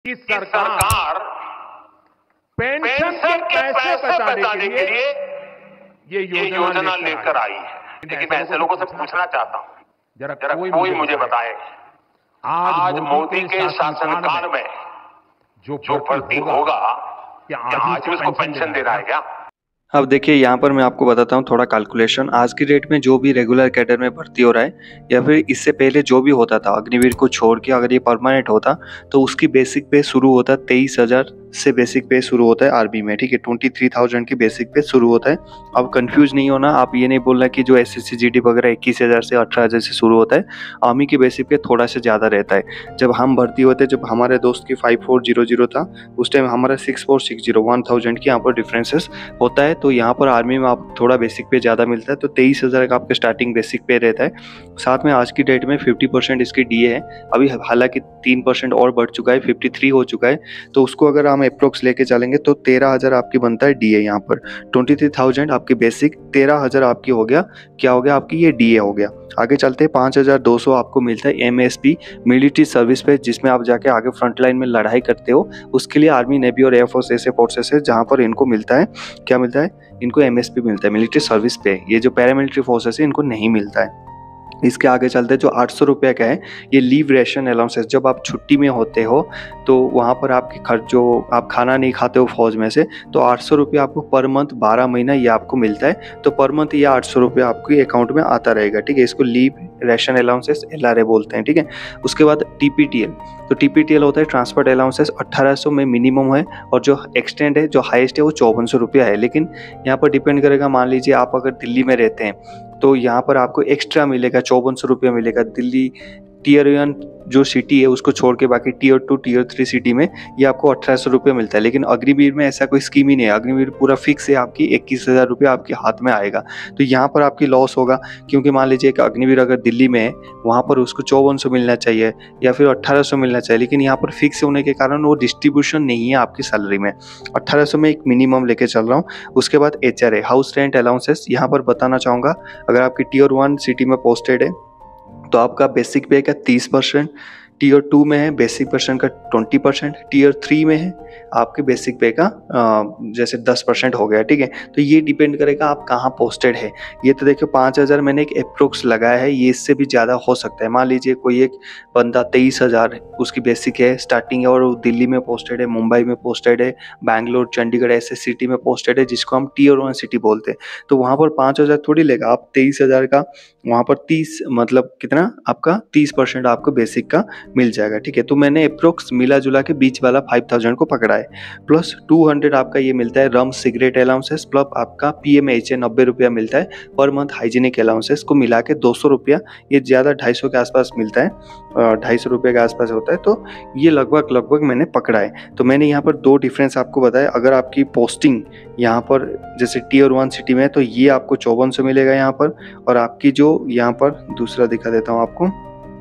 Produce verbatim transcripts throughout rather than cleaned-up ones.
कि कि सरकार सरकार पेंशन पेंशन के के पैसे पैसे बचाने बचाने के के लिए लिए ये ये योजना योजना लेकर लेकर आई आई है। है। लेकिन मैं ऐसे लोगों से पूछना चाहता हूँ, जरा जरा कोई कोई मुझे मुझे बताए, बताए, आज आज मोदी के शासन शासन काल काल में में जो जो भर्ती भर्ती होगा, होगा, क्या क्या आज आज भी उसको पेंशन देना है क्या? अब देखिए यहाँ पर मैं आपको बताता हूँ थोड़ा कैलकुलेशन। आज की डेट में जो भी रेगुलर कैडर में भर्ती हो रहा है या फिर इससे पहले जो भी होता था अग्निवीर को छोड़ के, अगर ये परमानेंट होता तो उसकी बेसिक पे शुरू होता तेईस हजार से बेसिक पे शुरू होता है आर्मी में, ठीक है। ट्वेंटी थ्री थाउजेंड की बेसिक पे शुरू होता है। अब कंफ्यूज नहीं होना, आप ये नहीं बोलना कि जो S S C G D वगैरह इक्कीस हजार से अठारह हजार से शुरू होता है। आर्मी की बेसिक पे थोड़ा सा ज़्यादा रहता है। जब हम भर्ती होते, जब हमारे दोस्त की फाइव फोर जीरो जीरो था उस टाइम हमारा six four six zero one thousand की यहाँ पर डिफरेंसेस होता है। तो यहाँ पर आर्मी में आप थोड़ा बेसिक पे ज़्यादा मिलता है, तो तेईस हज़ार का आपका स्टार्टिंग बेसिक पे रहता है। साथ में आज की डेट में फिफ्टी परसेंट इसकी डी ए है। अभी हालांकि तीन परसेंट और बढ़ चुका है, फिफ्टी थ्री हो चुका है। तो उसको अगर हम अप्रोक्स लेके चलेंगे तो तेरह हज़ार आपकी बनता है डी ए। यहाँ पर ट्वेंटी थ्री थाउजेंड आपकी बेसिक, तेरह हज़ार आपकी हो गया, क्या हो गया आपकी ये डी ए हो गया। आगे चलते हैं, पाँच हज़ार दो सौ आपको मिलता है M S P military service pay, जिसमें आप जाके आगे फ्रंट लाइन में लड़ाई करते हो। उसके लिए आर्मी, नेवी और एयरफोर्स ऐसे फोर्सेस है जहाँ पर इनको मिलता है, क्या मिलता है इनको एम एस पी मिलता है मिलिट्री सर्विस पे। ये जो पैरामिलिट्री फोर्सेस है इनको नहीं मिलता है। इसके आगे चलते जो आठ सौ रुपये का है ये लीव रेशन अलाउंसेस। जब आप छुट्टी में होते हो तो वहाँ पर आपके खर्च, जो आप खाना नहीं खाते हो फौज में से, तो आठ सौ रुपये आपको पर मंथ बारह महीना ये आपको मिलता है। तो पर मंथ ये आठ सौ रुपये आपके अकाउंट में आता रहेगा, ठीक है। इसको leave ration allowances L R A बोलते हैं, ठीक है। उसके बाद टी पी टी एल, तो टी पी टी एल होता है ट्रांसपोर्ट अलाउंसेस, अट्ठारह सौ में मिनिमम है और जो एक्सटेंड है, जो हाईएस्ट है वो चौवन सौ रुपया है। लेकिन यहाँ पर डिपेंड करेगा, मान लीजिए आप अगर दिल्ली में रहते हैं तो यहाँ पर आपको एक्स्ट्रा मिलेगा, चौवन सौ रुपया मिलेगा। दिल्ली टियर वन जो सिटी है उसको छोड़ के बाकी tier two tier three city में ये आपको अठारह सौ रुपये मिलता है। लेकिन अग्निवीर में ऐसा कोई स्कीम ही नहीं है। अग्निवीर पूरा फिक्स है, आपकी इक्कीस हज़ार रुपये आपके हाथ में आएगा। तो यहाँ पर आपकी लॉस होगा, क्योंकि मान लीजिए कि अग्निवीर अगर दिल्ली में है वहाँ पर उसको चौवन सौ मिलना चाहिए या फिर अट्ठारह सौ मिलना चाहिए, लेकिन यहाँ पर फिक्स होने के कारण वो डिस्ट्रीब्यूशन नहीं है आपकी सैलरी में। अट्ठारह सौ में एक मिनिमम लेके चल रहा हूँ। उसके बाद H R A, house rent allowances, यहाँ पर बताना चाहूँगा अगर आपकी टियर वन सिटी में पोस्टेड है तो आपका बेसिक पे का तीस परसेंट, टीयर टू में है बेसिक परसेंट का ट्वेंटी परसेंट, टीयर थ्री में है आपके बेसिक पे का जैसे दस परसेंट हो गया, ठीक है। तो ये डिपेंड करेगा आप कहाँ पोस्टेड है। ये तो देखो पाँच हज़ार मैंने एक अप्रोक्स लगाया है, ये इससे भी ज़्यादा हो सकता है। मान लीजिए कोई एक बंदा तेईस हज़ार उसकी बेसिक है, स्टार्टिंग है, और वो दिल्ली में पोस्टेड है, मुंबई में पोस्टेड है, बैंगलोर, चंडीगढ़ ऐसे सिटी में पोस्टेड है जिसको हम टीयर वन सिटी बोलते हैं। तो वहाँ पर पाँच हज़ार थोड़ी लेगा, आप तेईस हज़ार का वहाँ पर तीस मतलब कितना आपका तीस परसेंट आपको बेसिक का मिल जाएगा, ठीक है। तो मैंने अप्रोक्स मिला जुला के बीच वाला फाइव थाउजेंड को पकड़ा है। प्लस टू हंड्रेड आपका ये मिलता है रम सिगरेट अलाउंसेस, प्लस आपका पी एम एच ए नब्बे रुपया मिलता है पर मंथ। हाइजीनिक अलाउंसेस को मिला के दो सौ रुपया, ये ज़्यादा ढाई सौ के आसपास मिलता है, ढाई सौ रुपये के आसपास होता है। तो ये लगभग लगभग मैंने पकड़ा है। तो मैंने यहाँ पर दो डिफरेंस आपको बताया। अगर आपकी पोस्टिंग यहाँ पर जैसे टीयर वन सिटी में है तो ये आपको चौवन सौ मिलेगा यहाँ पर, और आपकी जो यहाँ पर दूसरा दिखा देता हूँ आपको,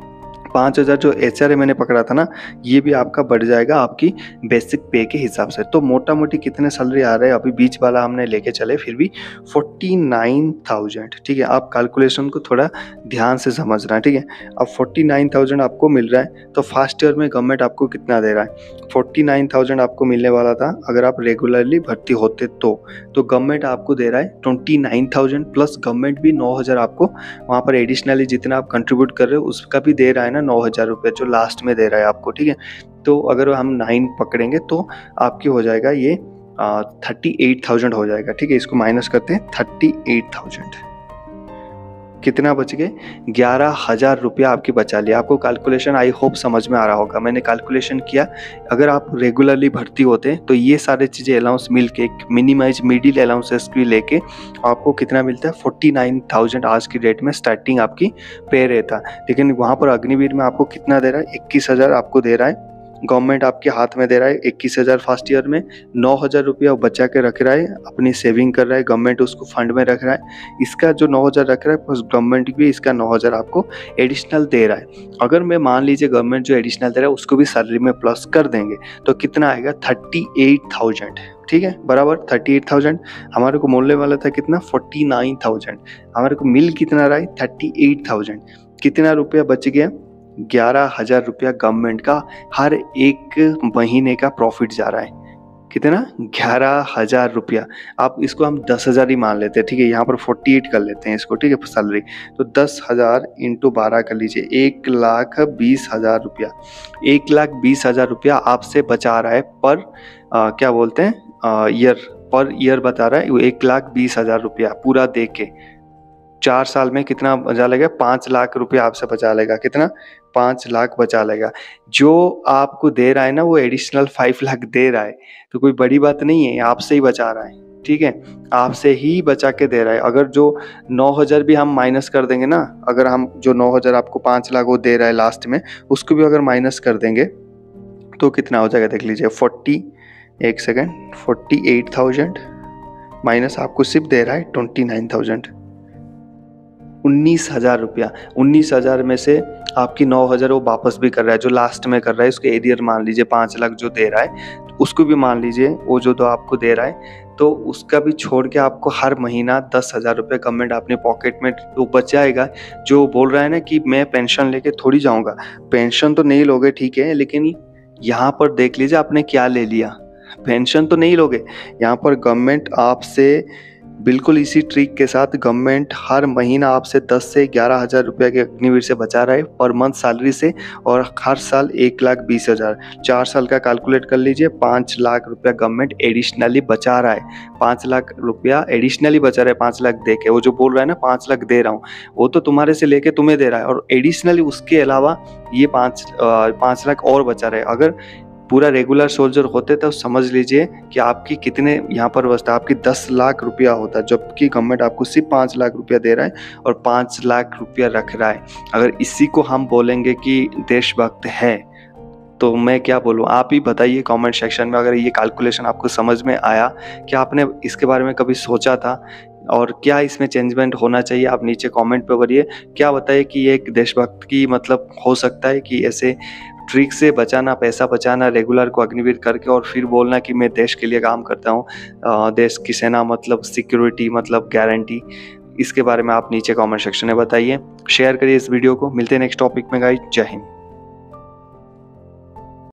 पाँच हज़ार जो एच आर ए मैंने पकड़ा था ना, ये भी आपका बढ़ जाएगा आपकी बेसिक पे के हिसाब से। तो मोटा मोटी कितने सैलरी आ रहे हैं, अभी बीच वाला हमने लेके चले फिर भी फोर्टी नाइन थाउजेंड, ठीक है। आप कैलकुलेशन को थोड़ा ध्यान से समझना, ठीक है। अब फोर्टी नाइन थाउजेंड आपको मिल रहा है तो फर्स्ट ईयर में गवर्नमेंट आपको कितना दे रहा है, फोर्टी नाइन थाउजेंड आपको मिलने वाला था अगर आप रेगुलरली भर्ती होते तो तो गवर्नमेंट आपको दे रहा है twenty nine thousand, plus government भी नौ हज़ार आपको वहाँ पर एडिशनली जितना आप कंट्रीब्यूट कर रहे हो उसका भी दे रहा है ना, नौ हज़ार रुपये जो लास्ट में दे रहा है आपको, ठीक है। तो अगर हम नाइन पकड़ेंगे तो आपकी हो जाएगा ये थर्टी एट थाउजेंड हो जाएगा, ठीक है। इसको माइनस करते हैं, थर्टी एट थाउजेंड कितना बच गए, ग्यारह हज़ार रुपया आपकी बचा लिया। आपको कैलकुलेशन आई होप समझ में आ रहा होगा। मैंने कैलकुलेशन किया, अगर आप रेगुलरली भर्ती होते तो ये सारे चीज़ें अलाउंस मिल के मिनिमाइज मिडिल अलाउंसेस भी लेके आपको कितना मिलता है, फोर्टी नाइन थाउजेंड आज की डेट में स्टार्टिंग आपकी पे रहता। लेकिन वहाँ पर अग्निवीर में आपको कितना दे रहा है, इक्कीस हज़ार आपको दे रहा है गवर्नमेंट आपके हाथ में दे रहा है। इक्कीस हज़ार फर्स्ट ईयर में, नौ हज़ार रुपया बचा के रख रहा है, अपनी सेविंग कर रहा है, गवर्नमेंट उसको फंड में रख रहा है। इसका जो नौ हज़ार रख रहा है प्लस गवर्नमेंट भी इसका नौ हज़ार आपको एडिशनल दे रहा है। अगर मैं मान लीजिए गवर्नमेंट जो एडिशनल दे रहा है उसको भी सैलरी में प्लस कर देंगे तो कितना आएगा, थर्टी एट थाउजेंड, ठीक है, बराबर थर्टी एट थाउजेंड। हमारे को मिलने वाला था कितना, फोर्टी नाइन थाउजेंड, हमारे को मिल कितना रहा है, थर्टी एट थाउजेंड। कितना रुपया बच गया, ग्यारह हजार रुपया गवर्नमेंट का हर एक महीने का प्रॉफिट जा रहा है। कितना? ग्यारह हजार रुपया। आप इसको हम दस हजार ही मान लेते हैं, ठीक है, यहाँ पर फोर्टी एट कर लेते हैं इसको, ठीक है, सैलरी। तो दस हजार इंटू बारह कर लीजिए, एक लाख बीस हजार रुपया। एक लाख बीस हजार रुपया आपसे बचा रहा है पर आ, क्या बोलते हैं ईयर, पर ईयर बता रहा है। एक लाख बीस हजार रुपया पूरा दे के चार साल में कितना बचा लेगा? पाँच लाख रुपया आपसे बचा लेगा। कितना? पाँच लाख बचा लेगा। जो आपको दे रहा है ना वो एडिशनल फाइव लाख दे रहा है, तो कोई बड़ी बात नहीं है, आपसे ही बचा रहा है, ठीक है, आपसे ही बचा के दे रहा है। अगर जो नौ हज़ार भी हम माइनस कर देंगे ना, अगर हम जो नौ हज़ार आपको पाँच लाख वो दे रहा है लास्ट में, उसको भी अगर माइनस कर देंगे तो कितना हो जाएगा देख लीजिए। फोर्टी एक second forty eight thousand minus आपको सिर्फ दे रहा है ट्वेंटी नाइन थाउजेंड, उन्नीस हजार रुपया। उन्नीस हजार में से आपकी नौ हजार वो वापस भी कर रहा है, जो लास्ट में कर रहा है उसके एरियर मान लीजिए पाँच लाख जो दे रहा है, उसको भी मान लीजिए वो जो तो आपको दे रहा है, तो उसका भी छोड़ के आपको हर महीना दस हजार रुपये गवर्नमेंट अपने पॉकेट में तो बचाएगा। जो बोल रहा है ना कि मैं पेंशन लेके थोड़ी जाऊंगा, पेंशन तो नहीं लोगे, ठीक है, लेकिन यहाँ पर देख लीजिए आपने क्या ले लिया, पेंशन तो नहीं लोगे। यहाँ पर गवर्नमेंट आपसे बिल्कुल इसी ट्रिक के साथ गवर्नमेंट हर महीना आपसे दस से ग्यारह हज़ार रुपये के अग्निवीर से बचा रहा है पर मंथ सैलरी से, और हर साल एक लाख बीस हज़ार, चार साल का कैलकुलेट कर लीजिए, पाँच लाख रुपया गवर्नमेंट एडिशनली बचा रहा है। पाँच लाख रुपया एडिशनली बचा रहा है, पाँच लाख दे के। वो जो बोल रहा है ना पाँच लाख दे रहा हूँ, वो तो तुम्हारे से लेके तुम्हें दे रहा है, और एडिशनली उसके अलावा ये पाँच पाँच लाख और बचा रहे। अगर पूरा रेगुलर सोल्जर होते तो समझ लीजिए कि आपकी कितने यहाँ पर बचता, आपकी दस लाख रुपया होता, जबकि गवर्नमेंट आपको सिर्फ पाँच लाख रुपया दे रहा है और पाँच लाख रुपया रख रहा है। अगर इसी को हम बोलेंगे कि देशभक्त है तो मैं क्या बोलूँ? आप ही बताइए कमेंट सेक्शन में। अगर ये कैलकुलेशन आपको समझ में आया, क्या आपने इसके बारे में कभी सोचा था, और क्या इसमें चेंजमेंट होना चाहिए, आप नीचे कमेंट पे करिए। क्या बताइए कि ये एक देशभक्त की मतलब हो सकता है कि ऐसे ट्रिक से बचाना, पैसा बचाना रेगुलर को अग्निवीर करके, और फिर बोलना कि मैं देश के लिए काम करता हूँ, देश की सेना मतलब सिक्योरिटी मतलब गारंटी। इसके बारे में आप नीचे कमेंट सेक्शन में बताइए, शेयर करिए इस वीडियो को। मिलते हैं नेक्स्ट टॉपिक में गाइस, जय हिंद।